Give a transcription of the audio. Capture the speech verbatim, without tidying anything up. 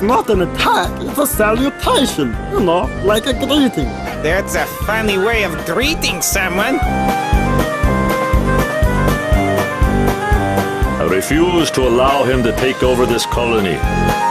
It's not an attack, it's a salutation. You know, like a greeting. That's a funny way of greeting someone. I refuse to allow him to take over this colony.